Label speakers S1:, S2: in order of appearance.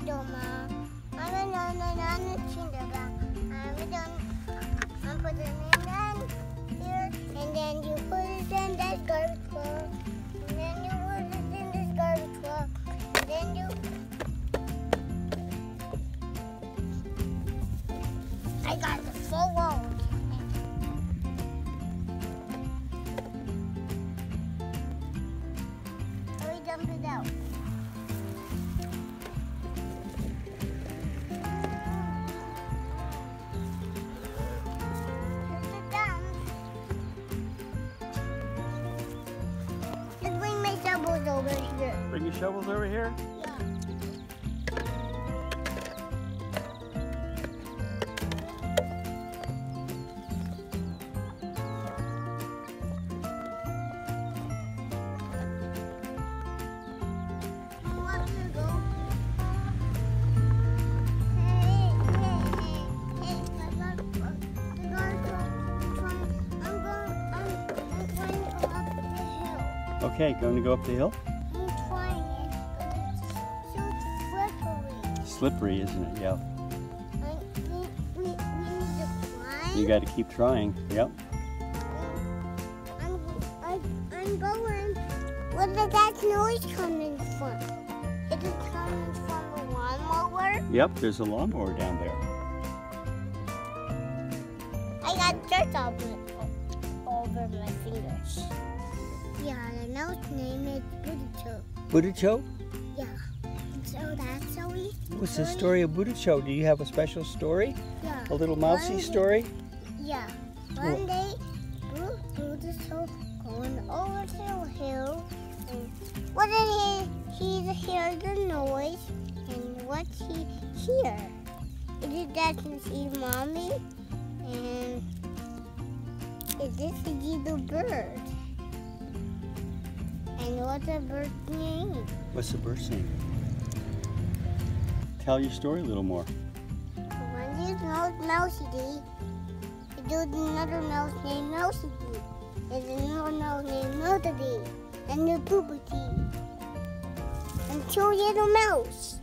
S1: don't know. I'm putting it in here, and then you put it in this garbage truck, and then you put it in this garbage truck, and then you. I got the full load. So we dump it out. Over here.
S2: Bring your shovels over here?
S1: Yeah.
S2: Okay, going to go up the hill?
S1: I'm trying it, but it's so slippery.
S2: Slippery, isn't it? Yeah.
S1: We need to climb.
S2: You got to keep trying. Yep.
S1: I'm going. Where did that noise coming from? Is it coming from the lawnmower?
S2: Yep, there's a lawnmower down there.
S1: I got dirt over my fingers. Yeah, the mouse name is Budicho.
S2: Budicho?
S1: Yeah. So that's Zoe.
S2: What's the story of Budicho? Do you have a special story?
S1: Yeah.
S2: A little mousy story?
S1: Yeah. One day, Budicho going over to the hill, and what did he hear the noise, and what's he hear? It is that see mommy, and it is the little bird. And what's the bird's name?
S2: What's the bird's name? Tell your story a little more.
S1: One is Mousy D. There's another mouse named Mousy D. There's another mouse named Mousy D. And the Poopy D. And two little mouse.